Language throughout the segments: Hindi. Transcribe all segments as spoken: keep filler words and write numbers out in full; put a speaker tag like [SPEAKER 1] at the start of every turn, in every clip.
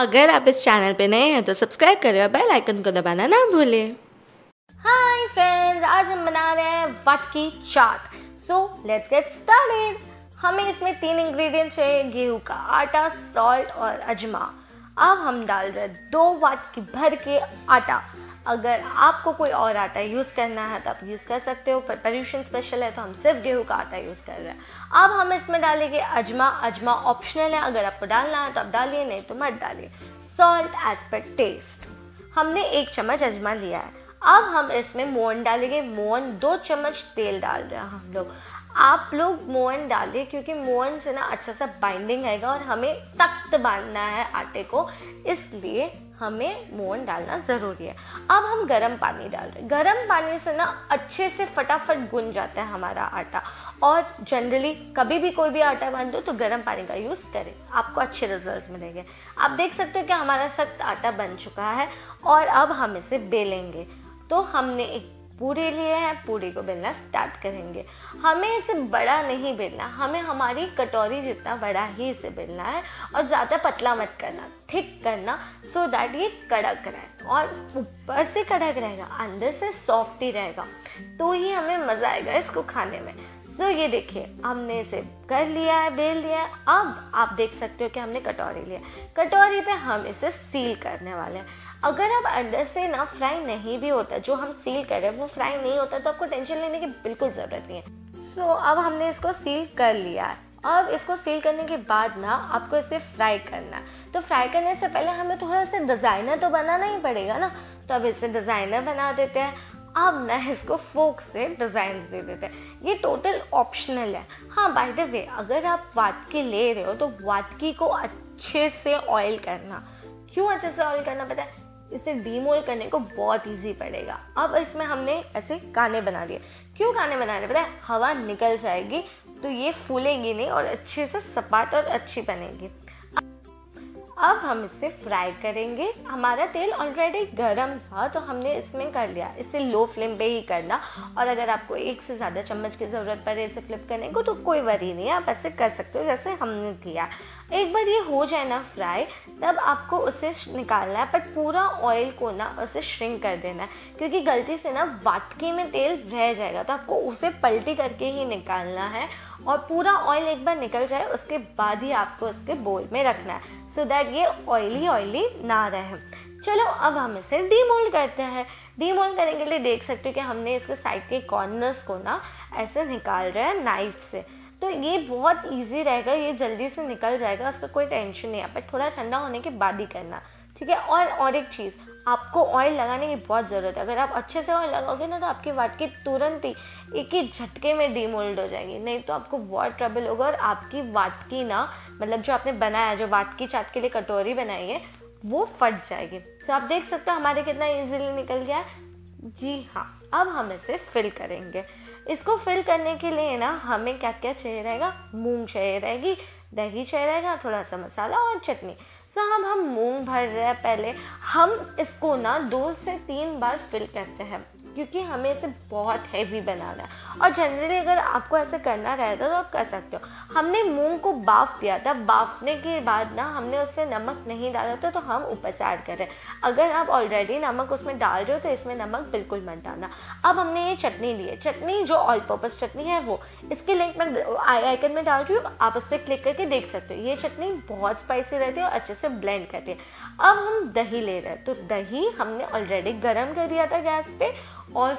[SPEAKER 1] अगर आप इस चैनल पे नए हैं तो सब्सक्राइब करें और बेल आइकन को दबाना ना भूलें।
[SPEAKER 2] हाय फ्रेंड्स, आज हम बना रहे हैं वाटकी चाट। So let's get started. हमें इसमें तीन इंग्रेडिएंट्स चाहिए, गेहूं का आटा, सॉल्ट और अजमा। अब हम डाल रहे हैं दो वाटकी भर के आटा। अगर आपको कोई और आटा यूज़ करना है तो आप यूज़ कर सकते हो, पर पॉल्यूशन स्पेशल है तो हम सिर्फ गेहूं का आटा यूज़ कर रहे हैं। अब हम इसमें डालेंगे अजमा। अजमा ऑप्शनल है, अगर आपको डालना है तो आप डालिए, नहीं तो मत डालिए। Salt as per taste. हमने एक चम्मच अजमा लिया है। अब हम इसमें मोहन डालेंगे। मोहन दो चम्मच तेल डाल रहे हैं हम लोग। आप लोग मोहन डालिए क्योंकि मोहन से ना अच्छा सा बाइंडिंग आएगा और हमें सख्त बांधना है आटे को, इसलिए हमें मोहन डालना ज़रूरी है। अब हम गरम पानी डाल रहे हैं। गरम पानी से ना अच्छे से फटाफट गुन जाता है हमारा आटा, और जनरली कभी भी कोई भी आटा बांधो तो गरम पानी का यूज़ करें, आपको अच्छे रिजल्ट्स मिलेंगे। आप देख सकते हो कि हमारा सख्त आटा बन चुका है और अब हम इसे बेलेंगे। तो हमने एक पूरी लिए हैं, पूरी को बेलना स्टार्ट करेंगे। हमें इसे बड़ा नहीं बेलना, हमें हमारी कटोरी जितना बड़ा ही इसे बेलना है, और ज़्यादा पतला मत करना, थिक करना, सो दैट ये कड़क रहे और ऊपर से कड़क रहेगा, अंदर से सॉफ्ट ही रहेगा, तो ही हमें मज़ा आएगा इसको खाने में। सो ये देखिए, हमने इसे कर लिया है, बेल लिया है। अब आप देख सकते हो कि हमने कटोरी लिया। कटोरी पे हम इसे सील करने वाले हैं। अगर आप अंदर से ना फ्राई नहीं भी होता, जो हम सील कर रहे हैं वो फ्राई नहीं होता, तो आपको टेंशन लेने की बिल्कुल ज़रूरत नहीं है। सो so, अब हमने इसको सील कर लिया है। अब इसको सील करने के बाद ना आपको इसे फ्राई करना है। तो फ्राई करने से पहले हमें थोड़ा सा डिज़ाइनर तो बनाना ही पड़ेगा ना, तो अब इसे डिज़ाइनर बना देते हैं। अब ना इसको फोक से डिज़ाइन दे देते हैं। ये टोटल ऑप्शनल है। हाँ, बाय द वे, अगर आप वाटकी ले रहे हो तो वाटकी को अच्छे से ऑयल करना। क्यों अच्छे से ऑयल करना पता है? इसे डीमोल्ड करने को बहुत इजी पड़ेगा। अब इसमें हमने ऐसे काने बना दिए। क्यों काने बना रहे पता है? हवा निकल जाएगी तो ये फूलेगी नहीं और अच्छे से सपाट और अच्छी बनेगी। अब हम इसे फ्राई करेंगे। हमारा तेल ऑलरेडी गरम था तो हमने इसमें कर लिया। इसे लो फ्लेम पे ही करना, और अगर आपको एक से ज़्यादा चम्मच की ज़रूरत पड़े इसे फ्लिप करने को तो कोई वरी नहीं है, आप ऐसे कर सकते हो जैसे हमने किया। एक बार ये हो जाए ना फ्राई, तब आपको उसे निकालना है, बट पूरा ऑयल को ना उसे श्रिंक कर देना है, क्योंकि गलती से ना वाटकी में तेल रह जाएगा, तो आपको उसे पलटी करके ही निकालना है, और पूरा ऑयल एक बार निकल जाए उसके बाद ही आपको इसके बोल में रखना है, सो दैट ये ऑयली ऑयली ना रहे। चलो अब हम इसे डीमोल्ड करते हैं। डीमोल्ड करने के लिए देख सकते हो कि हमने इसके साइड के कॉर्नर्स को ना ऐसे निकाल रहे हैं नाइफ से। तो ये बहुत इजी रहेगा, ये जल्दी से निकल जाएगा, उसका कोई टेंशन नहीं है, पर थोड़ा ठंडा होने के बाद ही करना, ठीक है। और और एक चीज़, आपको ऑयल लगाने की बहुत ज़रूरत है। अगर आप अच्छे से ऑयल लगाओगे ना तो आपकी वाटकी तुरंत ही एक ही झटके में डीमोल्ड हो जाएगी, नहीं तो आपको बहुत ट्रबल होगा और आपकी वाटकी ना, मतलब जो आपने बनाया, जो वाटकी चाट के लिए कटोरी बनाई है, वो फट जाएगी। तो आप देख सकते हो हमारे कितना ईजिली निकल गया है। जी हाँ, अब हम इसे फिल करेंगे। इसको फिल करने के लिए ना हमें क्या क्या चाहिए रहेगा? मूंग चाहिए रहेगी, दही चाहिए रहेगा, थोड़ा सा मसाला और चटनी। सो हम हम मूंग भर रहे हैं। पहले हम इसको ना दो से तीन बार फिल करते हैं, क्योंकि हमें इसे बहुत हैवी बनाना है, और जनरली अगर आपको ऐसे करना रहता तो आप कर सकते हो। हमने मूंग को बाफ दिया था, बाफने के बाद ना हमने उसमें नमक नहीं डाला था, तो हम ऊपर से ऐड कर रहे हैं। अगर आप ऑलरेडी नमक उसमें डाल रहे हो तो इसमें नमक बिल्कुल मत डालना। अब हमने ये चटनी ली है, चटनी जो ऑल पर्पस चटनी है वो, इसकी लिंक मैं आई आइकन में डाल रही हूँ, आप इस पर क्लिक करके देख सकते हो। ये चटनी बहुत स्पाइसी रहती है और अच्छे से ब्लेंड करती है। अब हम दही ले रहे हैं, तो दही हमने ऑलरेडी गर्म कर दिया था गैस पे, और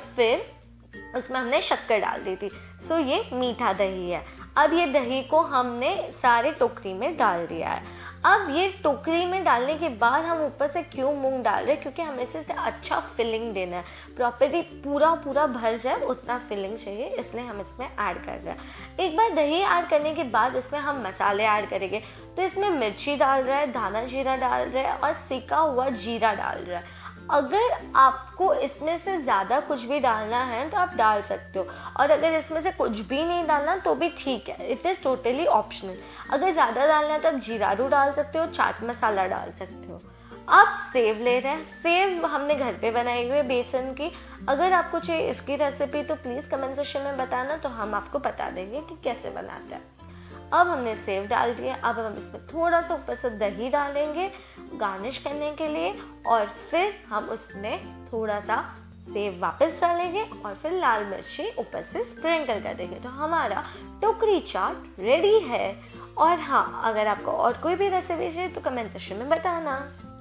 [SPEAKER 2] फिर उसमें हमने शक्कर डाल दी थी। सो ये मीठा दही है। अब ये दही को हमने सारे टोकरी में डाल दिया है। अब ये टोकरी में डालने के बाद हम ऊपर से क्यों मूंग डाल रहे हैं? क्योंकि हमें इसे अच्छा फिलिंग देना है, प्रॉपर्ली पूरा पूरा भर जाए उतना फिलिंग चाहिए, इसलिए हम इसमें ऐड कर रहे हैं। एक बार दही ऐड करने के बाद इसमें हम मसाले ऐड करेंगे। तो इसमें मिर्ची डाल रहा है, धाना जीरा डाल रहा है और सिका हुआ जीरा डाल रहा है। अगर आपको इसमें से ज़्यादा कुछ भी डालना है तो आप डाल सकते हो, और अगर इसमें से कुछ भी नहीं डालना तो भी ठीक है, इट इज़ टोटली ऑप्शनल। अगर ज़्यादा डालना है तो आप जीरारू डाल सकते हो, चाट मसाला डाल सकते हो। अब सेव ले रहे हैं। सेव हमने घर पे बनाई हुई है बेसन की। अगर आपको चाहिए इसकी रेसिपी तो प्लीज़ कमेंट सेक्शन में बताना, तो हम आपको बता देंगे कि कैसे बनाते हैं। अब हमने सेव डाल दिया। अब हम इसमें थोड़ा सा ऊपर से दही डालेंगे गार्निश करने के लिए, और फिर हम उसमें थोड़ा सा सेव वापस डालेंगे और फिर लाल मिर्ची ऊपर से स्प्रिंकल कर देंगे। तो हमारा टोकरी चाट रेडी है। और हाँ, अगर आपको और कोई भी रेसिपी चाहिए तो कमेंट सेक्शन में बताना।